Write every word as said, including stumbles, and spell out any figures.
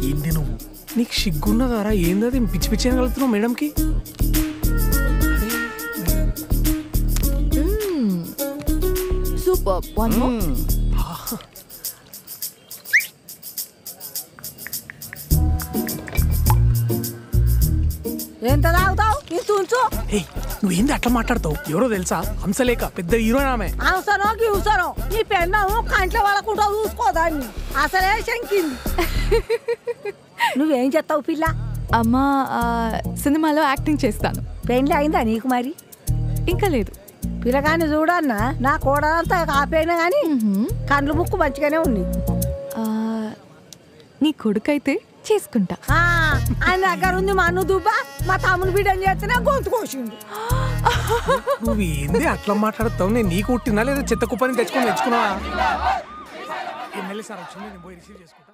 ఏంది నువ్వు నీకు సిగ్గున్నదారా ఏందది పిచ్చి పిచ్చి కలుగుతున్నావు మేడంకి సూపర్ వన్ మోర్ ఎంత తాగుతావు ఇంత ఉంచు ఏ నువ్వేంది అట్లా మాట్లాడతావు ఎవరో తెలుసా హంసలేక పెద్ద హీరోయిన్ ఆమె అవసరం గివసరం నీ పెన్నాము కంట్లో వాళ్ళకుండా చూసుకోదాన్ని అసలే శంకింది నువ్వేం చేస్తావు పిల్ల అమ్మా సినిమాలో యాక్టింగ్ చేస్తాను పెళ్ళి అయిందా నీకు మరి ఇంకా లేదు పిల్లగాని చూడన్నా నా కోడలంతా కాపైనా కానీ కండ్లు ముక్కు మంచిగానే ఉంది నీ కొడుకైతే చేసుకుంటా ఆయన దగ్గర ఉంది మా అన్ను దుబ్బా మా తమ్ముని బిడ్డని చేస్తేనే గొంతు కోసిండు నువ్వు ఏంది అట్లా మాట్లాడతావు నేను నీకు కొట్టినా లేదా చెత్త కుప్పని తెచ్చుకొని తెచ్చుకున్నావా ఎమ్మెల్యే సార్ వచ్చింది నేను పోయి రిసీవ్ చేసుకుంటా